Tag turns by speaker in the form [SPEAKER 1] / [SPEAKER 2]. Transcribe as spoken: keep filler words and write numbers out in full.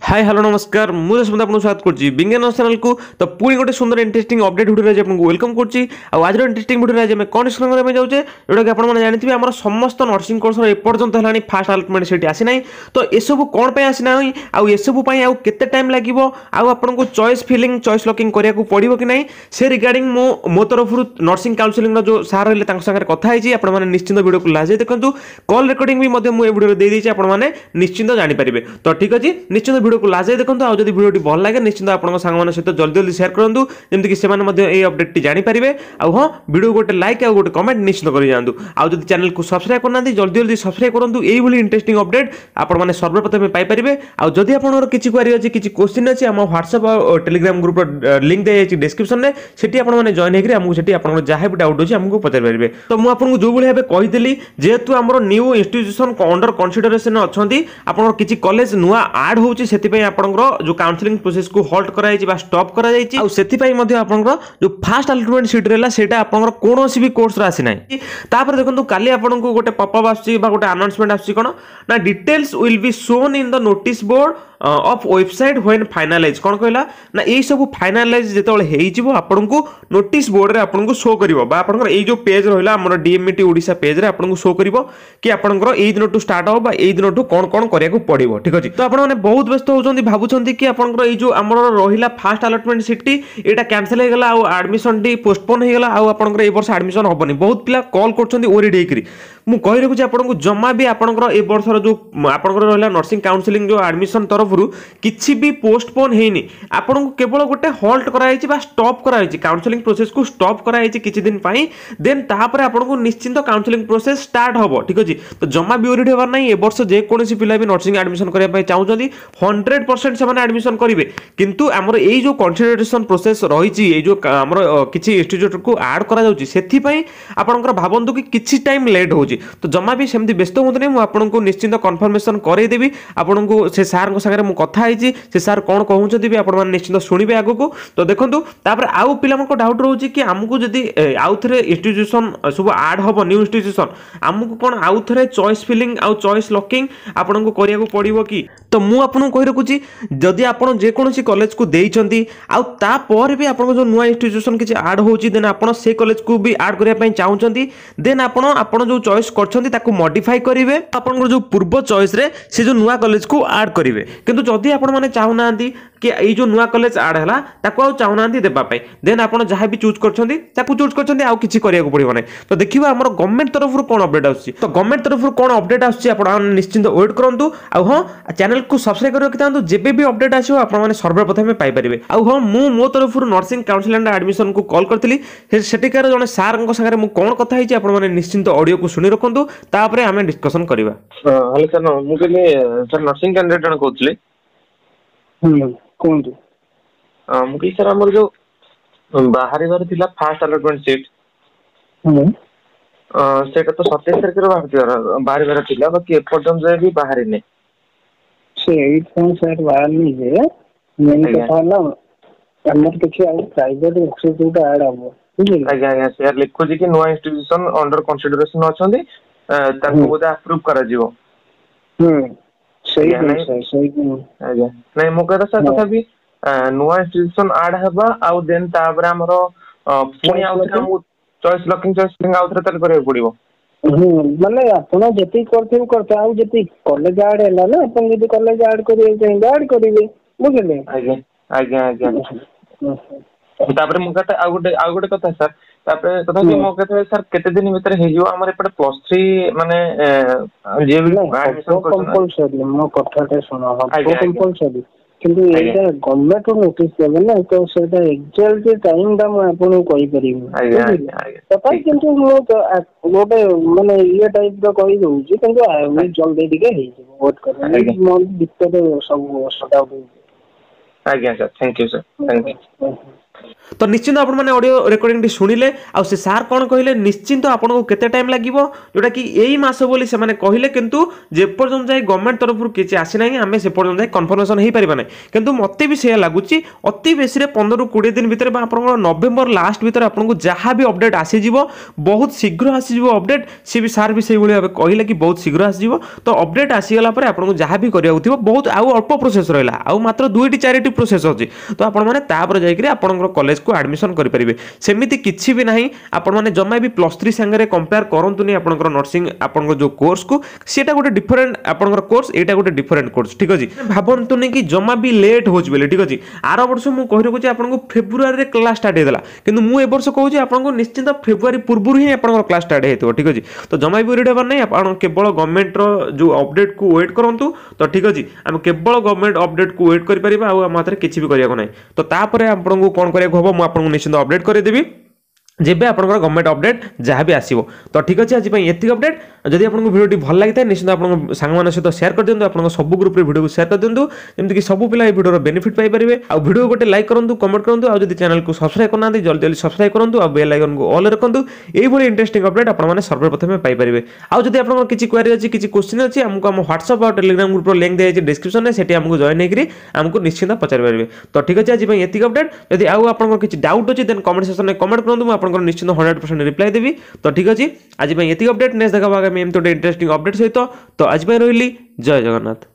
[SPEAKER 1] Hi hello नमस्कार मुझे सुंदर आपको स्वागत करछि विज्ञान चैनल को। तो पुणी गोटे सुंदर इंटरेस्टिंग अपडेट वीडियो रे आपको वेलकम करछि। आ आज रो इंटरेस्टिंग वीडियो रे हम कोन डिस्कशन करे जाउछे जोटा कि आपण माने जानिथिबे हमर समस्त नर्सिंग कोर्स रो एपर्यंत हलानी फास्ट अलॉटमेंट सेठी आसी नै। तो ए सब कोन पे आसी नै आ ए सब पई आ केते टाइम लागिवो आ आपण को चॉइस फिलिंग चॉइस लॉकिंग करिया को पड़िबो कि नै से रिगार्डिंग मो मो तरफ नर्सिंग काउंसलिंग रो जो सार रहले तांक संगे कथा हिची आपण माने निश्चित वीडियो को लाजे देखंतु कॉल रिकॉर्डिंग भी मध्ये मो ए वीडियो रे दे दिछि आपण माने निश्चित जानि परिबे। तो ठीक अछि निश्चित वीडियो को लाजे देखंतु आ जदि वीडियो भल लगे निश्चित आपन सांग मान सहित जल्दी जल्दी शेयर करंतु जेमति कि सेमान मध्ये ए अपडेट टी जानि परिबे। आ हां वीडियो गोटे लाइक आ गोटे कमेंट निश्चित करि जानतु। आ जदि चैनल को सब्सक्राइब करनांती जल्दी जल्दी सब्सक्राइब करंतु एई भली इंटरेस्टिंग अपडेट आपन माने सर्वप्रथम पाई परिबे। आ जदि आपनर किछि क्वेरी अछि किछि क्वेश्चन अछि हम WhatsApp और Telegram ग्रुप रो लिंक दे अछि डिस्क्रिप्शन रे सेठी आपन माने जॉइन हेकरी हमहु सेठी आपन जाहे भी डाउट अछि हमहु पचार परिबे। तो मु आपन को जो भली हेबे कहितली जेहेतु हमर न्यू इंस्टीट्यूशन अंडर कंसीडरेशन अछंती आपन किछि कॉलेज नुवा ऐड होउची सेति पई आपन जो काउंसलिंग प्रोसेस को होल्ड करा जायछि बा स्टॉप करा जायछि। आ सेति पई मध्ये आपनकर जो फास्ट अलॉटमेंट सीट रहला सेटा आपनकर कोनोसी भी कोर्स रा आसी नै। तापर देखंतु काली आपन को गोटे पॉपअप आछि बा गोटे अनाउंसमेंट आछि कोन ना details will be shown in the notice board of website when finalise कोन कहला ना ए सब फाइनलाइज जेतोले हेइ जिवो आपन को नोटिस बोर्ड रे आपन को शो करिवो बा आपनकर ए जो पेज रहला हमर डीएमईटी ओडिसा पेज रे आपन को शो करिवो कि आपनकर ए दिन टू स्टार्ट हो बा ए दिन टू कोन कोन करिया को पड़िवो। ठीक अछि तो आपन माने बहुत व्यस्त होउछंती भाबुछंती कि आपनकर ए जो हमर रहिला फास्ट अलॉटमेंट सीटी एटा कैंसिल हे गेला आ एडमिशन डी पोस्टपोन हे गेला आ आपनकर ए वर्ष एडमिशन होबनी। बहुत पिला कॉल करछंती ओरिड हेकरी मु कहि रखु जे आपन को जम्मा भी आपनकर ए वर्षर जो आपनकर रहिला नर्सिंग काउंसलिंग जो एडमिशन तरफ किछि भी पोस्टपोन हेनी आपन को केवल गोटे होल्ड कराइछि बा स्टॉप कराइछि काउंसलिंग प्रोसेस को स्टॉप कराइछि किछि दिन पई देन तापर आपन को निश्चित काउंसलिंग प्रोसेस स्टार्ट होबो। ठीक अछि तो जम्मा भी ओरिड हेबार नै ए वर्ष जे कोनोसी पिला भी नर्सिंग एडमिशन करिया पई चाहुचंती हंड्रेड परसेंट से माने एडमिशन करिवे। किंतु हमर एई जो कंसीडरेशन प्रोसेस रहिछि ए जो हमर किछि इंस्टीट्यूट को ऐड करा जाउछि सेथि पई आपनकर भाबंतु कि किछि टाइम लेट होउछि। तो जम्मा भी सेमति व्यस्त होतने मु आपन को निश्चित कंफर्मेशन करै देबी आपन को से सार को संगे मु कथा से सार कौन कहउछथि भी आपण माने निश्चित सुनिबे आगो को। तो देखंतु तापर आउ पिला मन को डाउट रहउछि कि हमकु जदी आउ थरे इंस्टीट्यूशन सब ऐड होबो न्यू इंस्टीट्यूशन हमकु कोन आउ थरे चॉइस फिलिंग आउ चॉइस लॉकिंग आपण को करिया को पड़िबो कि। तो मु आपन कहि रखुछि जदी आपण जे कोनोसी कॉलेज को देइछंती आउ ता पर भी आपण जो नुवा इंस्टीट्यूशन किछि ऐड होउछि देन आपण से कॉलेज को भी ऐड करिया पई चाहुछंती देन आपण आपण जो चॉइस करछंती ताकू मॉडिफाई करिवे आपण जो पूर्व चॉइस रे से जो नुवा कॉलेज को ऐड करिवे। किंतु जदी आपण माने चाहुनांती कि ए जो नुवा कॉलेज ऐड हला ताको आ चाहुनांती देबा पई देन आपण जहां भी चूज करछंती ताकू चूज करछंती आ किछि करिया को पड़िबो नै। तो देखिबा हमर गवर्नमेंट तरफ रु कोन अपडेट आछी तो गवर्नमेंट तरफ रु कोन अपडेट आछी आपण निश्चित वेट करंतु। आ हां चैनल को सब्सक्राइब करियो कितांतु जेबे भी अपडेट आछो आपण माने सर्वप्रथम पाई परिबे। आ हां मु मो तरफ रु नर्सिंग काउंसिल एंड एडमिशन को कॉल करथिली सेटिकार जने सार को संगे मु कोन कथा हिची आपण माने निश्चित ऑडियो को सुनि रखंतु तापरे हमें डिस्कशन करबा।
[SPEAKER 2] हेलो सर मु कहले सर नर्सिंग कैंडिडेट जन कहथले
[SPEAKER 3] हम्म कोंतु
[SPEAKER 2] आ मुके सर हमर जो बाहरी बार थिला फास्ट अलॉटमेंट सीट
[SPEAKER 3] हम्म
[SPEAKER 2] अ सेटा तो सत्ताईस तारिख रो बाहर बाहरी बार थिला बाकी एपर्यंत जे भी बाहरी नै
[SPEAKER 3] से एट पॉइंट सेट बाहर नहीं है मैंने कहा ना हमर किछि आ प्राइवेट इंस्टीट्यूट ऐड हबो बुझिल
[SPEAKER 2] आज्ञा आज्ञा सर लिखो जी कि नो इंस्टीट्यूशन अंडर कंसीडरेशन अछंती ताको बोदा अप्रूव करा जिवो।
[SPEAKER 3] हम्म सही है सर सही
[SPEAKER 2] आज्ञा नै मो कहता सर तथा भी नुवा इंस्टीट्यूशन ऐड हबा आउ देन तापर हमरो पुनी आउ हम चॉइस लॉकिंग चॉइस फिलिंग आउ तरे करे पड़िबो।
[SPEAKER 3] हम्म माने आपण जति करथिन करता आउ जति कॉलेज ऐड हैला ना आपण जति कॉलेज ऐड करिए चाहिए ऐड करिवे बुझले।
[SPEAKER 2] आज्ञा आज्ञा आज्ञा तापर मु कहता आ गोटे आ गोटे कथा सर तापर तथा भी मो कहता सर केते दिन भीतर हे जो हमर एपटे प्लस थ्री माने जे भी एडमिशन
[SPEAKER 3] कंपलसरी मो कथाटे सुनो हम कंपलसरी किंतु एटा गवर्नमेंट नोटिस देबे ना तो सेटा एग्जैक्ट टाइम दा मैं आपन कहि परिबो।
[SPEAKER 2] आज्ञा आज्ञा
[SPEAKER 3] पता किंतु मो गोटे माने ये टाइप द कहि दउ छी किंतु मैं जल्दी दिके हे वोट कर मो दिक्कत सब सॉर्ट आउट।
[SPEAKER 2] आज्ञा sir thank you sir thank you.
[SPEAKER 1] तो निश्चिंत आपण मैंने ऑडियो रेकर्डिंग शुणिले आउ से सार कौन कहले निश्चिंत आपको केते टाइम लगिवो जोटा कि एई मास बोली से माने कहले किंतु जे पर्यंत जाय गवर्नमेंट तरफ किछि आसी नाही आमे से पर्यंत जाय कन्फर्मेशन हे परिबा नाही किंतु मते भी से लागुची अति बेसी रे पंद्रह रु बीस दिन भीतर बा आपन नवेम्बर लास्ट भीतर आपन जहाँ भी अपडेट आसी जीवो बहुत शीघ्र आसी जीवो अपडेट सी भी सार भी से भली भाबे कहले कि बहुत शीघ्र आसी जीवो तो अपडेट आसी गला पर आपन जहाँ भी करिया होतिबो बहुत आउ अल्प प्रोसेस रहला आउ मात्र दुईटी चारिटी प्रोसेस अछि तो आपन माने तापर जाय कि आपन कॉलेज को एडमिशन करि परिबे सेमिति किछि भी नाही आपन माने जम्मा भी प्लस थ्री संगे कंपेयर करंतुनी आपन नर्सिंग आपन जो कोर्स को सेटा गोटे डिफरेंट आपन कोर्स एटा गोटे डिफरेंट कोर्स ठीक अछि भाबंतुनी कि जम्मा भी लेट होछ बेले ठीक अछि आर वर्ष मु कहि रखुछि आपन को फेब्रुआरी रे क्लास स्टार्ट हेदला किंतु मु ए वर्ष कहूछि आपन को निश्चित फेब्रुआरी पूर्व ही आपन क्लास स्टार्ट हेतो ठीक अछि तो जम्मा भी रीड हेबार नै आपन केवल गवर्नमेंट रो जो अपडेट को वेट करंतु तो ठीक अछि हम केवल गवर्नमेंट अपडेट को वेट करि परिबा आ मात्र किछि भी करिया को नै तो तापर आपन को कोन करिया को हबो मु आपन को निश्चित अपडेट कर देबी जेबे आपन गवर्नमेंट अपडेट जहाँ भी आसीबो तो ठीक अछि आज पई एति अपडेट जदि आपन वीडियो टी भल लागिता निश्चित आपन संग मान सहित शेयर कर दियंतु आपन सब ग्रुप रे वीडियो को शेयर कर दियंतु जेमति कि सब पिला ए वीडियो रो बेनिफिट पाई परिबे आ वीडियो गोटे लाइक करंतु कमेंट करंतु आ जदि चैनल को सब्सक्राइब करना जल्दी जल्दी सब्सक्राइब करंतु आ बेल आइकन को ऑल रखंतु एई भली इंटरेस्टिंग अपडेट आपन माने सर्वप्रथम पाई परिबे आ जदि आपन किछि क्वेरी अछि किछि क्वेश्चन अछि हमको हम व्हाट्सएप और टेलीग्राम ग्रुप रो लिंक दे अछि डिस्क्रिप्शन में सेठी हमको जॉइन नै करी हमको निश्चित पचार परिबे तो ठीक अछि आज पई एति अपडेट जदि आ आपन किछि डाउट अछि देन कमेंट सेक्शन में कमेंट करंतु म आपन निश्चित हंड्रेड परसेंट रिप्लाई देबी तो ठीक अछि आज पई एति अपडेट नेक्स्ट देखा आगामी एमतो इंटरेस्टिंग अपडेट सहित तो आज पई रहिली जय जगन्नाथ।